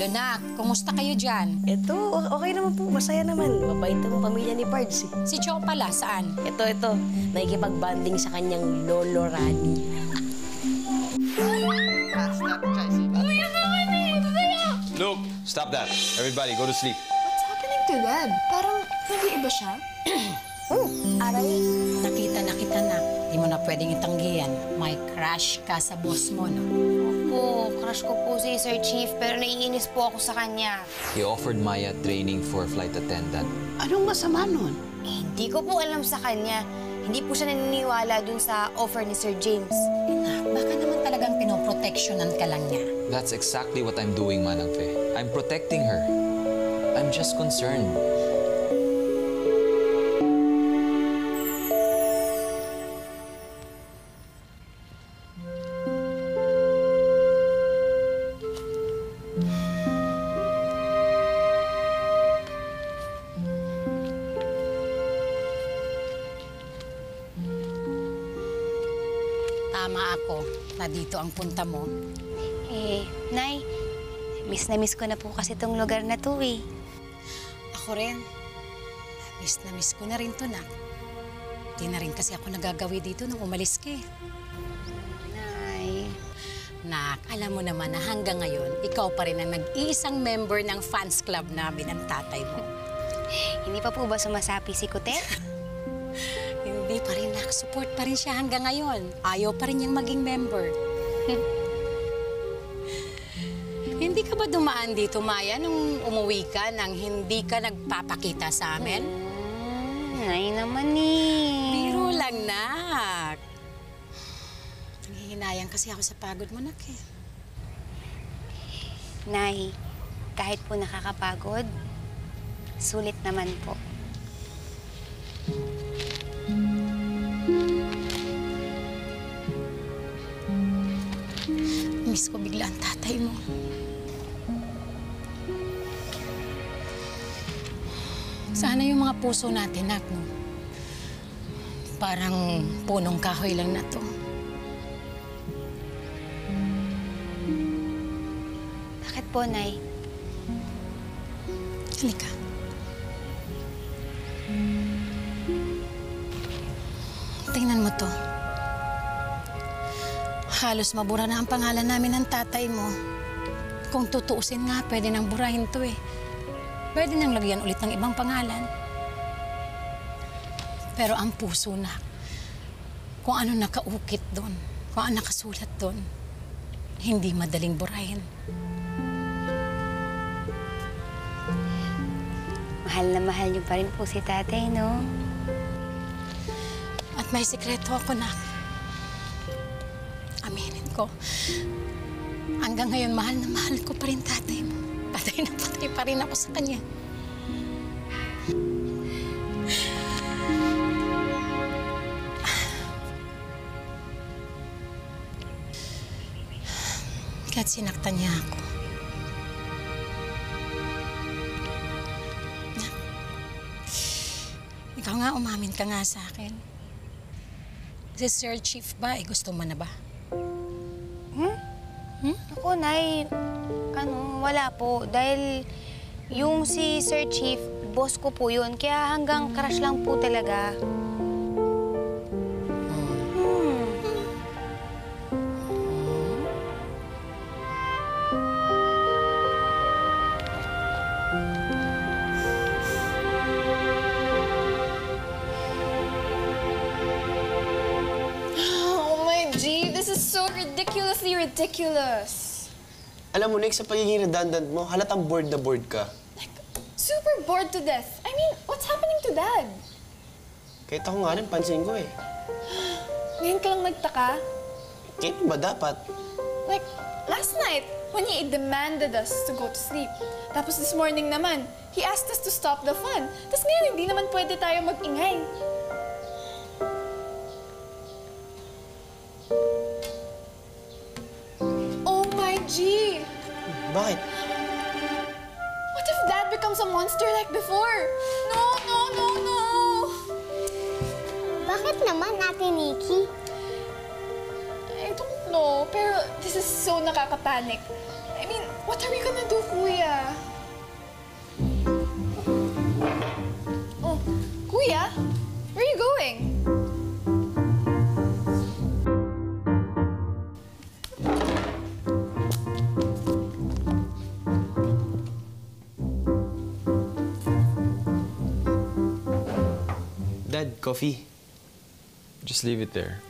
anak. Kumusta kayo dyan? Ito, okay naman po. Masaya naman. Mabait ang pamilya ni Pards. Si Cho pala, saan? Ito. Nakikipag-banding sa kanyang lolo Rani. Luke, stop that. Everybody, go to sleep. What's happening to Dad? Parang nag-iiba siya. Aray. Nakita na kita na. Di mo na pwedeng itanggihan. May crush ka sa boss mo, no? Po, crush ko po si Sir Chief, pero naiinis po ako sa kanya. He offered Maya training for flight attendant. Anong masama nun? Hindi ko po alam sa kanya. Hindi po siya naniniwala dun sa offer ni Sir James. Anak, baka naman talagang pinoproteksyonan ka lang niya. That's exactly what I'm doing, Manang Fe. I'm protecting her. I'm just concerned. Tama ako na dito ang punta mo. Nay, miss na miss ko na po kasi tong lugar na to eh. Ako rin. Na miss ko na rin to, nak. Di na rin kasi ako nagagawi dito nung umalis ka eh. Nay. Nak, alam mo naman na hanggang ngayon, ikaw pa rin ang nag-iisang member ng fans club namin ng tatay mo. Hindi pa po ba sumasapi si Kutet? Hindi pa rin, nak. Support pa rin siya hanggang ngayon. Ayaw pa rin niyang maging member. Hindi ka ba dumaan dito, Maya, nung umuwi ka nang hindi ka nagpapakita sa amin? Nay naman eh. Biro lang, nak. Nanghihinayang kasi ako sa pagod mo, nak eh. Nay, kahit po nakakapagod, sulit naman po. Miss ko bigla ang tatay mo. Sana yung mga puso natin, nak, no? Parang punong kahoy lang na to. Bakit po, Nay? Halika. Tingnan mo to. Halos mabura na ang pangalan namin ng tatay mo. Kung tutuusin nga, pwede nang burahin to eh. Pwede nang lagyan ulit ng ibang pangalan. Pero ang puso na, kung ano nakaukit doon, kung ano nakasulat doon, hindi madaling burahin. Mahal na mahal niyo pa rin po si tatay, no? At may sikreto ako, nak. Aminin ko. Hanggang ngayon, mahal na mahal ko pa rin tatay mo. Patay na patay pa rin ako sa kanya. Kahit sinaktan niya ako. Ikaw nga, umamin ka nga sa akin. Si Sir Chief ba, gusto mo na ba? Ako, Nay, wala po. Dahil yung si Sir Chief, boss ko po yun. Kaya hanggang crush lang po talaga. Oh my G, this is so ridiculously ridiculous. Alam mo, Nick, sa pagiging redundant mo, halatang bored na bored ka. Like, super bored to death. I mean, what's happening to Dad? Kahit ako nga rin, pansin ko eh. Ngayon ka lang nagtaka? Kailan ba dapat? Like, last night, when he demanded us to go to sleep. Tapos this morning naman, he asked us to stop the fun. Tapos ngayon, hindi naman pwede tayo mag-ingay. Oh my G! Bakit? What if Dad becomes a monster like before? No, no, no, no! Bakit naman, Ate Nikki? I don't know, pero this is so nakakapanik. I mean, What are we gonna do, Kuya? Oh, Kuya? Where are you going? Dad, coffee. Just leave it there.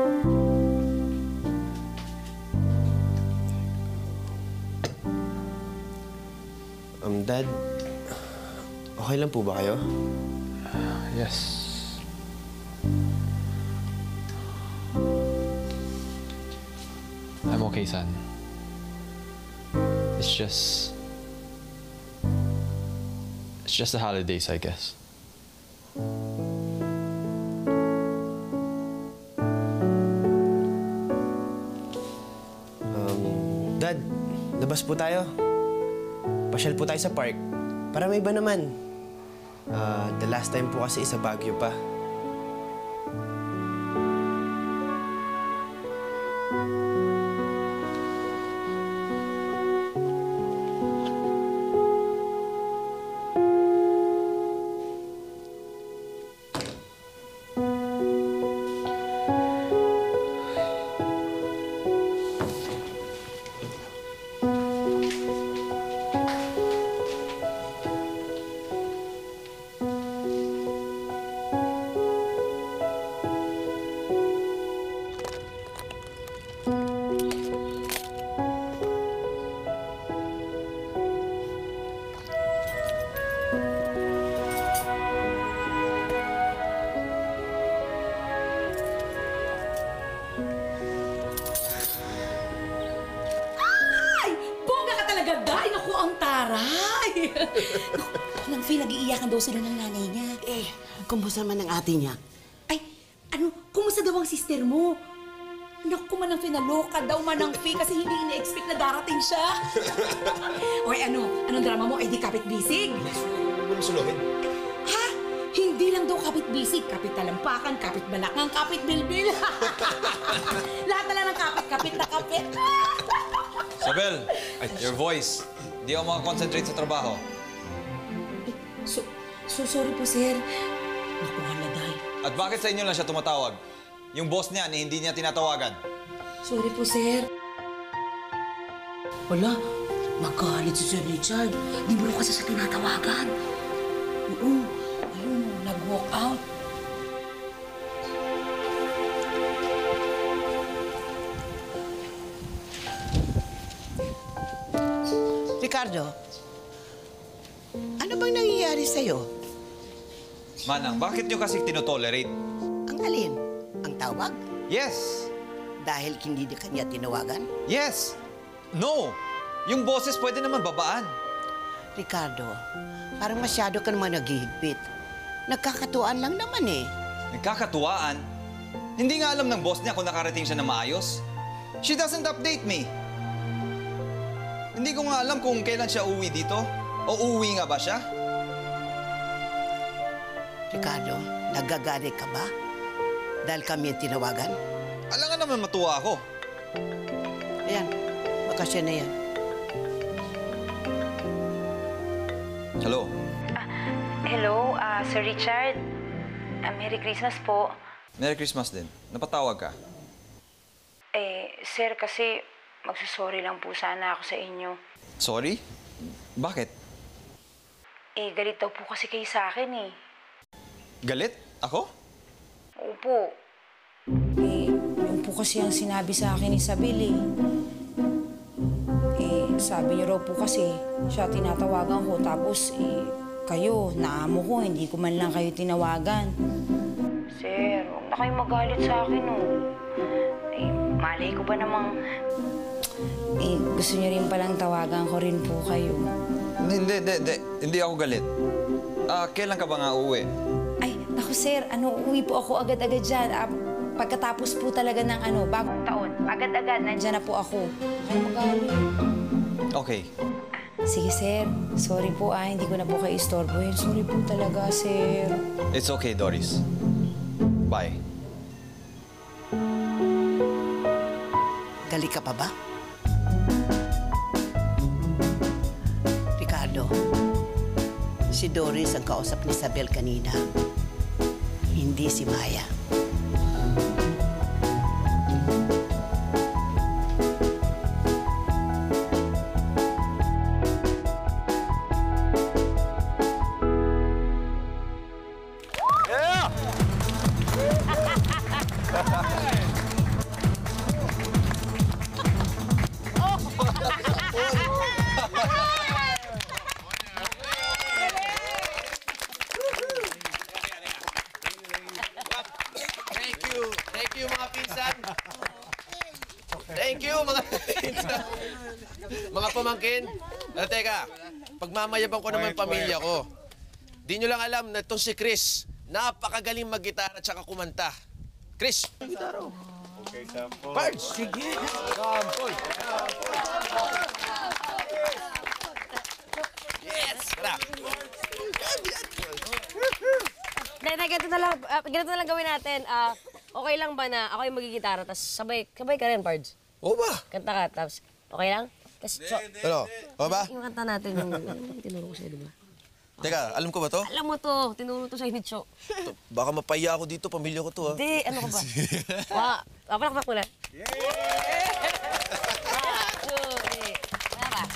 Dad, okay lang po ba kayo? Yes. I'm okay, son. It's just the holidays, I guess. Dad, labas po tayo. Pasyal po tayo sa park. Para may iba naman. The last time po kasi sa Baguio pa. Nang Faye, nag-iiyakan daw sila ng nanay niya. Kumusta man ang ate niya? Ay, kumusta daw ang sister mo? Naku, Manang Faye, naloka daw Manang Faye kasi hindi ina-expect na darating siya. Oy, anong drama mo? Ay, di kapit-bisig? Huwag mo suluhin. Ha? Hindi lang daw kapit-bisig. Kapit-talampakan, kapit-balakang, kapit-bilbil. Lahat na lang ng kapit-kapit na kapit. Isabel! Your voice. Hindi ako makakonsentrate sa trabaho. Sorry po, sir. Naku, haladay. At bakit sa inyo lang siya tumatawag? Yung boss niya, hindi niya tinatawagan. Sorry po, sir. Wala, magalit si Sir Richard. Di mo kasi sa tinatawagan. Oo, ayun, nag-walk out. Ricardo, ano bang nangyayari sa'yo? Manang, bakit niyo kasi tinotolerate? Ang alin? Ang tawag? Yes! Dahil hindi na kanya tinawagan? Yes! No! Yung boses pwede naman babaan. Ricardo, parang masyado ka naman naghihigpit. Nagkakatuwaan lang naman eh. Nagkakatuwaan? Hindi nga alam ng boss niya kung nakarating siya na maayos. She doesn't update me. Hindi ko nga alam kung kailan siya uwi dito. O uwi nga ba siya? Ricardo, nagagalit ka ba? Dahil kami ang tinawagan? Alangan naman matuwa ako. Ayan, baka siya na yan. Hello? Hello, Sir Richard. Merry Christmas po. Merry Christmas din. Napatawag ka? Sir, kasi magsusorry lang po sana ako sa inyo. Sorry? Bakit? Galit daw po kasi kayo sa akin eh. Galit? Ako? Opo. Yung po kasi ang sinabi sa akin ni Isabel eh. Sabi niyo raw po kasi siya tinatawagan ko tapos kayo, naamo ko, hindi ko man lang kayo tinawagan. Sir, huwag na kayo magalit sa akin oh. Malay ko ba namang... Gusto niyo rin palang tawagan ko rin po kayo. Hindi. Hindi ako galit. Kailan ka ba nga uuwi? Ay, naku sir, uuwi po ako agad-agad dyan. Pagkatapos po talaga ng bagong taon. Agad-agad, nandyan na po ako. Kayo magalit. Okay. Sige sir, sorry po hindi ko na po kayo istorbohin. Sorry po talaga, sir. It's okay, Doris. Bye. Galit ka pa ba? Ricardo. Si Doris ang kausap ni Isabel kanina. Hindi si Maya. Thank you, mga pinsan. Thank you, mga pinsan. Mga pamangkin. Teka, pagmamayabang ko naman pamilya ko. Di nyo lang alam na itong si Chris, napakagaling mag-gitara at saka kumanta. Chris, gitara. Okay, sample. Pards, sige. Sample. Yes! Tara. Ganito na lang gawin natin. Okay lang ba na ako yung magigitara, tapos sabay ka rin, Pards? Oo ba? Kanta ka, tapos okay lang? Tapos, Ano? Oo ba? yung kanta natin, yung tinuro ko sa'yo, di ba? Teka, alam ko ba to? Alam mo to, tinuro to sa Initso. Baka mapaya ako dito, pamilya ko to, ha? Hindi, ano ka ba? Papalakpak mo na. Wala ba?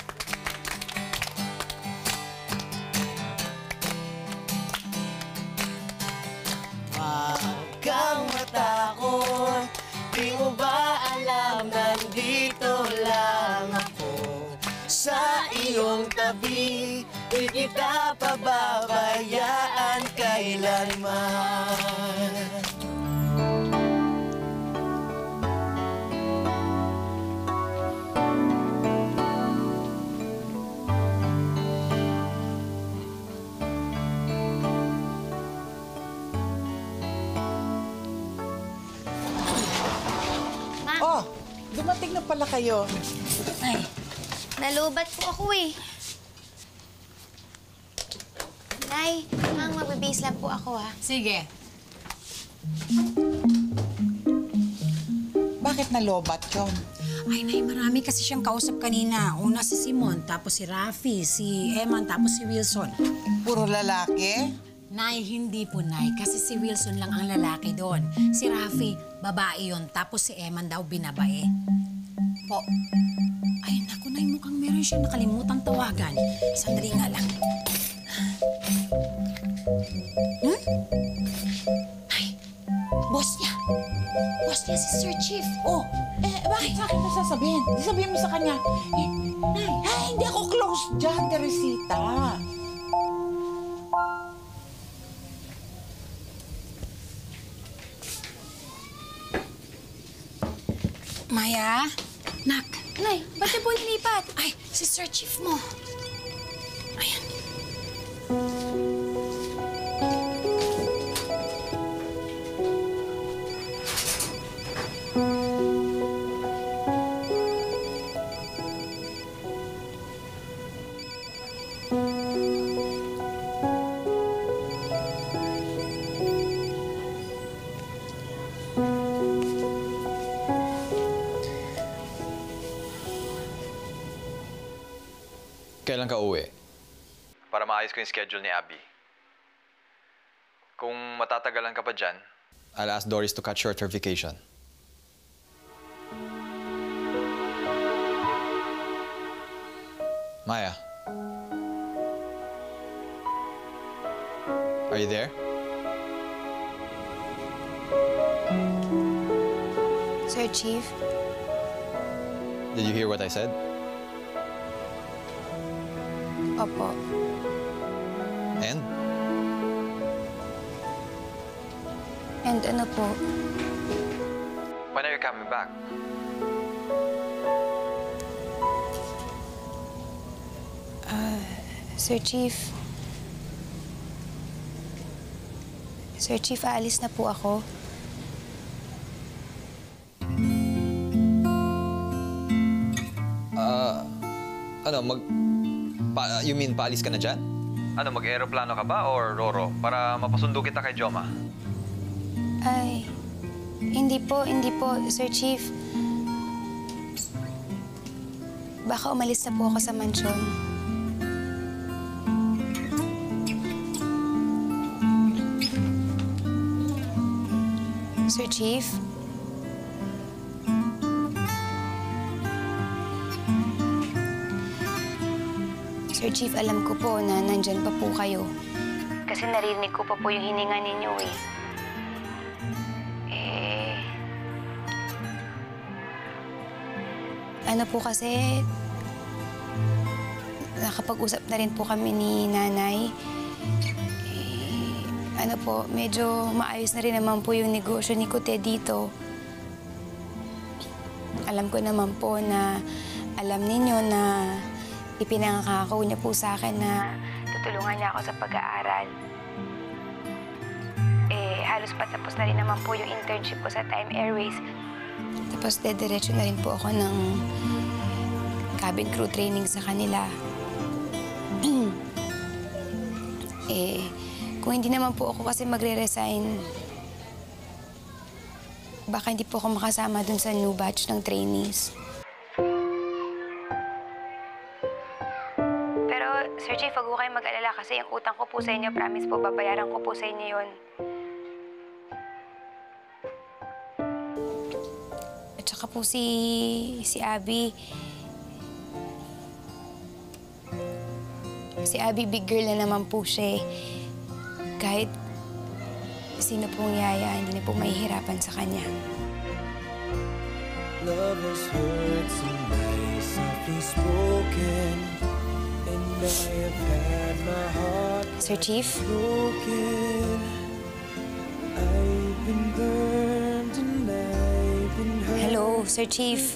Huwag kang matakot, di mo ba alam nandito lang ako sa iyong tabi, di kita pababayaan kailanman. Oh, dumating na pala kayo. Ay, nalubat po ako eh. Nay, magbibase lang po ako ha. Sige. Bakit nalobat yun? Ay, Nay, marami kasi siyang kausap kanina. Una si Simon, tapos si Rafi, si Eman, tapos si Wilson. Puro lalaki? Nay, hindi po, Nay. Kasi si Wilson lang ang lalaki doon. Si Rafi, babae yun. Tapos si Eman daw, binabae. Po. Ay, naku, Nay, mukhang meron siyang nakalimutang tawagan. Sandali nga lang. Ay, boss niya. Boss niya si Sir Chief. Oh, bakit sa akin na sasabihin? Sabihin mo sa kanya, Nay, hindi ako close dyan, Teresita. Maya? Nak? Nay, ba't niyo po nilipat? Ay, si Sir Chief mo. Ayan. Kailan ka uwi? Para maayos ko yung schedule ni Abby. Kung matatagalan ka pa dyan, I'll ask Doris to cut short her vacation. Maya. Are you there? Sir Chief? Did you hear what I said? Opo. And? And ano po? When are you coming back? Sir Chief. Sir Chief, aalis na po ako. You mean paalis ka na dyan? Ano, mag-aeroplano ka ba or Roro? Para mapasundo kita kay Joma. Ay, hindi po, Sir Chief. Baka umalis na po ako sa mansyon. Sir Chief? Sir Chief, alam ko po na nandyan pa po kayo. Kasi narinig ko pa po yung hininga ninyo eh. Ano po kasi, nakapag-usap na rin po kami ni Nanay. Ano po, medyo maayos na rin naman po yung negosyo ni Kute dito. Alam ko naman po na alam ninyo na ipinangako niya po sa akin na tutulungan niya ako sa pag-aaral. Halos patapos na rin naman po yung internship ko sa Time Airways. Tapos dediretso na rin po ako ng cabin crew training sa kanila. Kung hindi naman po ako kasi magre-resign, baka hindi po ako makasama dun sa new batch ng trainees. Pero, Sir Chief, wag po kayong mag-alala kasi yung utang ko po sa inyo, promise po, babayaran ko po sa inyo yun. At saka po si Abby. Si Abby, big girl na naman po siya. Kahit sino pong yaya, hindi na po mahihirapan sa kanya. Love has heard some nice, softly spoken, and I have had my heart. Sir Chief? Broken. I've been burned and I've been hurt. Hello, Sir Chief.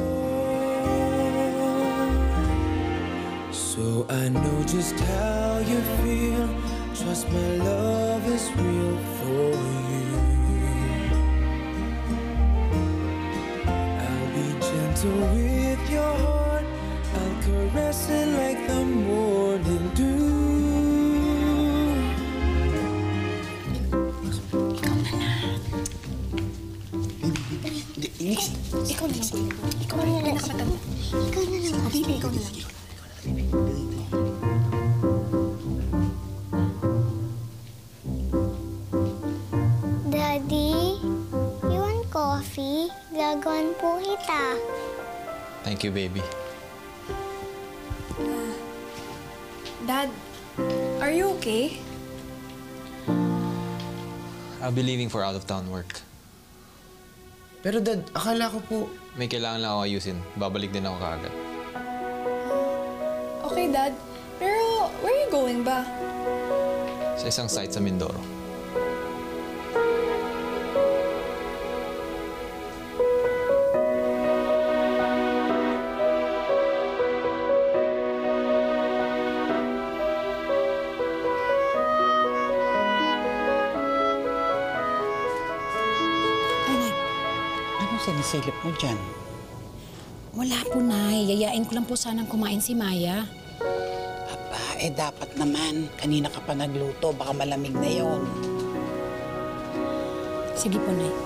So I know just how you feel. Trust my love is real for you. I'll be gentle with your heart. I'll caress it like the morning dew. Ikaw na lang. Ikaw na lang. Ikaw na lang. Ikaw na lang. Oh, baby, ikaw na lang. Daddy, you want coffee? Gagawan po kita. Thank you, baby. Dad, are you okay? I'll be leaving for out-of-town work. Pero Dad, akala ko po... May kailangan lang ako ayusin. Babalik din ako kaagad. Okay, Dad. Pero where are you going ba? Sa isang site sa Mindoro. Sinisilip mo dyan? Wala po, Nay. Yayain ko lang po sanang kumain si Maya. Aba, dapat naman. Kanina ka pa nagluto. Baka malamig na yon. Sige po, Nay.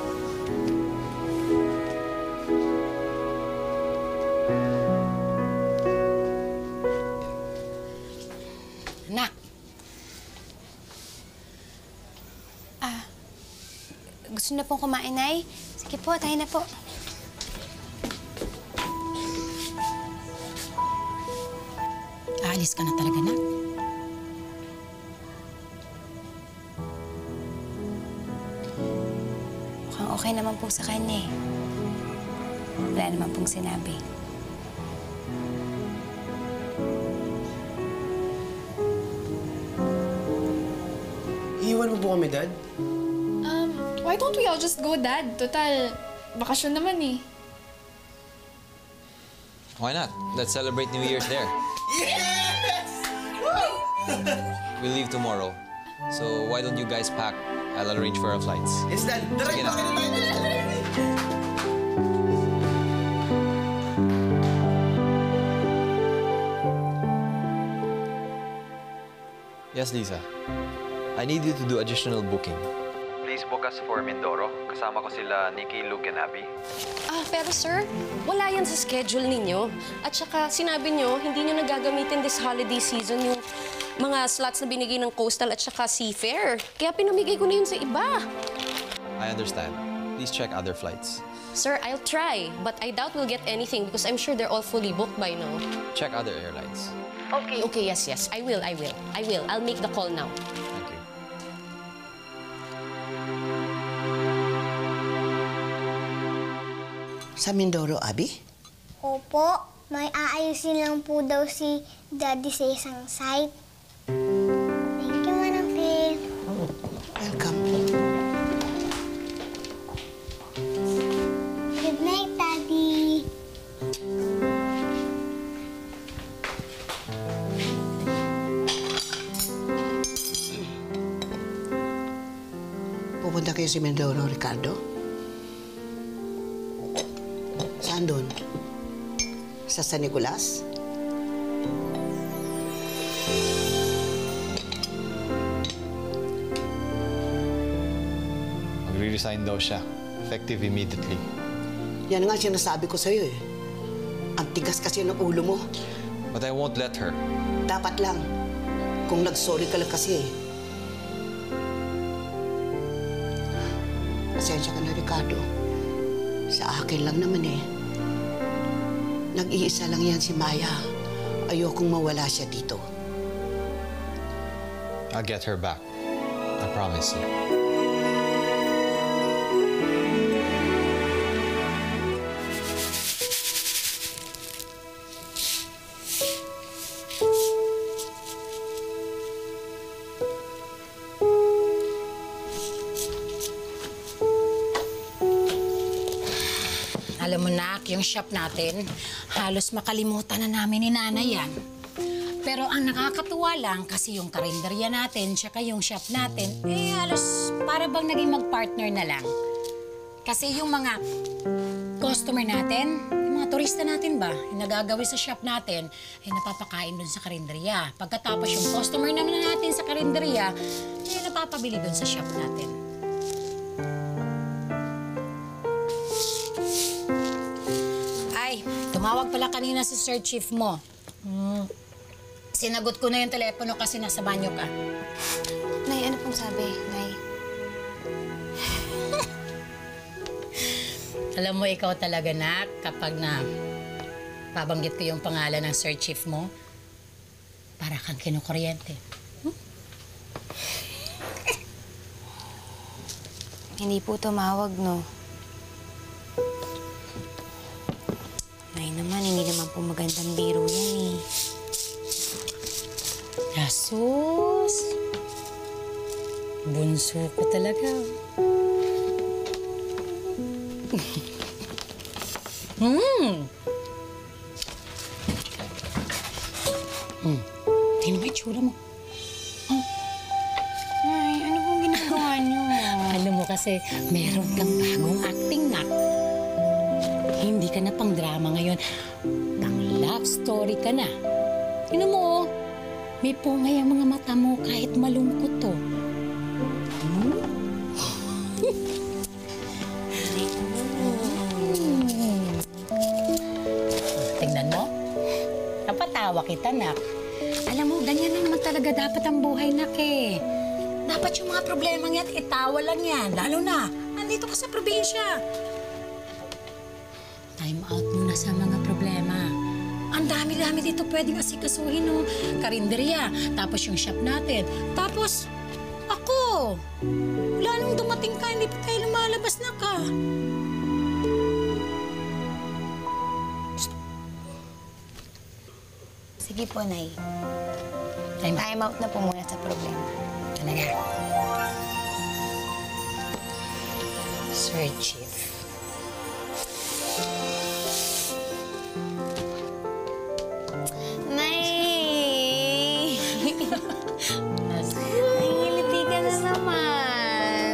Anak. Gusto na pong kumain, Nay? Sige po, tayo na po. Aalis ka na talaga, Nak? Mukhang okay naman po sa kanya eh. Wala naman pong sinabi. Iiwan mo po kami, Dad? Why don't we all just go, Dad? Total, bakasyon naman eh. Why not? Let's celebrate New Year's there. Yes! We'll leave tomorrow. So why don't you guys pack? I'll arrange for our flights. Yes, Dad. Sige na. Yes, Lisa. I need you to do additional booking. Please book us for Mindoro. Kasama ko sila Nikki, Luke, and Abby. Pero sir, wala yan sa schedule ninyo. At saka sinabi nyo, hindi nyo nagagamitin this holiday season yung mga slots na binigay ng Coastal at saka Seafair. Kaya pinamigay ko na yun sa iba. I understand. please check other flights. Sir, I'll try, but I doubt we'll get anything because I'm sure they're all fully booked by now. Check other airlines. Okay, yes. I will. I'll make the call now. Thank you. Sa Mindoro, Abby? Opo, may aayusin lang po daw si Daddy sa isang site. Thank you, Manang Faith. Welcome. Good night, Daddy. Pupunta kayo sa Mindoro, Ricardo? Saan doon? Sa San Nicolas? Magre-resign daw siya. Effective immediately. Yan nga sinasabi ko sa'yo eh. Ang tigas kasi ng ulo mo. But I won't let her. Dapat lang. Kung nag-sorry ka lang kasi eh. Pasensya ka na, Ricardo. Sa akin lang naman eh. Nag-iisa lang yan si Maya. Ayokong mawala siya dito. I'll get her back. I promise you. Alam mo, Nak, yung shop natin, halos makalimutan na namin ni Nanay yan. Pero ang nakakatuwa lang kasi yung karinderya natin tsaka yung shop natin, eh halos para bang naging mag-partner na lang. Kasi yung mga customer natin, yung mga turista natin ba, yung nagagawi sa shop natin, eh napapakain dun sa karinderya. Pagkatapos yung customer naman natin sa karinderya, eh napapabili dun sa shop natin. Ay, tumawag pala kanina si Sir Chief mo. Sinagot ko na yung telepono kasi nasa banyo ka. Nay, ano pong sabi, Nay? Alam mo, ikaw talaga, Nak, kapag na pabanggit ko yung pangalan ng Sir Chief mo, para kang kinukuryente. Hindi po tumawag, no? Nay naman, hindi naman po magandang biro yan, eh. Yasus! Bunso ko talaga. Tingnan mo itsura mo. Nay, ano pong ginagawa niyo? Alam mo kasi, meron kang bagong acting, Nak. Hindi ka na pang drama ngayon. Pang love story ka na. Tingnan mo, oh. May pungay ang mga mata mo kahit malungkot to. Tingnan mo. Napatawa kita, Nak. Alam mo, ganyan na naman talaga dapat ang buhay, Nak, eh. Dapat yung mga problemang yan, itawa lang yan. Lalo na, nandito ka sa probinsya. Time out muna sa mga problema. Ang dami-dami dito pwedeng asikasuhin, no? Karinderya, tapos yung shop natin, tapos ako. Wala nung dumating ka, hindi pa tayo lumalabas na ka. Sige po, Nay. Time out na po muna sa problema. Talaga. Sir Chief. Nay! Nangiliti ka na naman.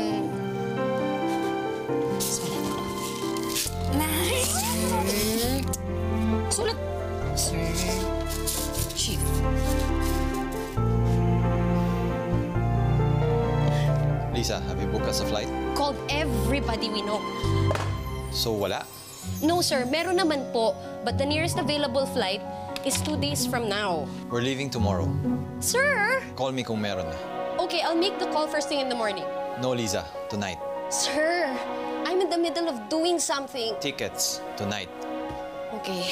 Sulat ko. Nay! Sulat. Sir Chief. Lisa, have you booked us a flight? Called everybody we know. So, wala? No, sir. Meron naman po. But the nearest available flight is 2 days from now. We're leaving tomorrow. Sir! Call me kung meron na. Okay, I'll make the call first thing in the morning. No, Lisa. Tonight. Sir, I'm in in the middle of doing something. Tickets tonight. Okay.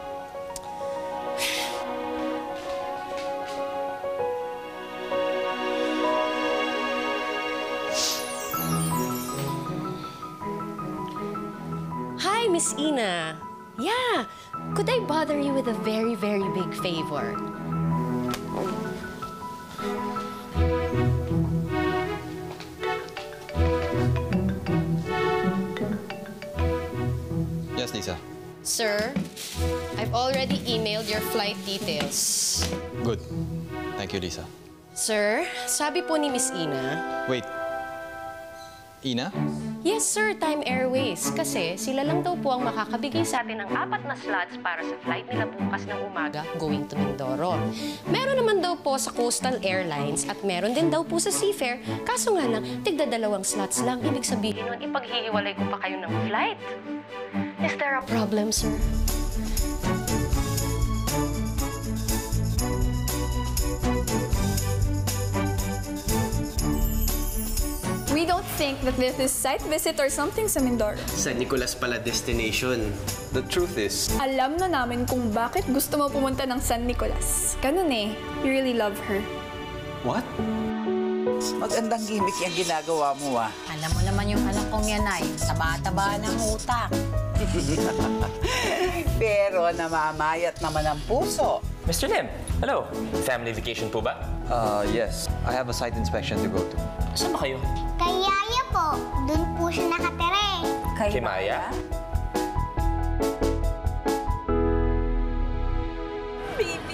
Hi, Miss Ina. Yeah, could I bother you with a very, very big favor? Yes, Lisa. Sir, I've already emailed your flight details. Good. Thank you, Lisa. Sir, sabi po ni Miss Ina, Wait. Ina? yes, sir, Time Airways. Kasi sila lang daw po ang makakabigay sa atin ng 4 na slots para sa flight nila bukas ng umaga going to Mindoro. Meron naman daw po sa Coastal Airlines at meron din daw po sa Seafair. Kaso nga lang, tigda-2 slots lang. Ibig sabihin nun, ipaghihiwalay ko pa kayo ng flight. Is there a problem, sir? We don't think that this is site visit or something sa Mindoro. San Nicolas pala destination. The truth is, Alam na namin kung bakit gusto mo pumunta ng San Nicolas. Ganun eh. You really love her. what? Magandang gimmick yung ginagawa mo, ah. Alam mo naman yung anak kong yan ay, taba-taba ng utak. Pero namamayat naman ang puso. Mr. Lim, hello. Family vacation po ba? Yes. I have a site inspection to go to. Saan ba kayo? Kay Yaya po. Doon po siya nakatira eh. Kay Maya? Baby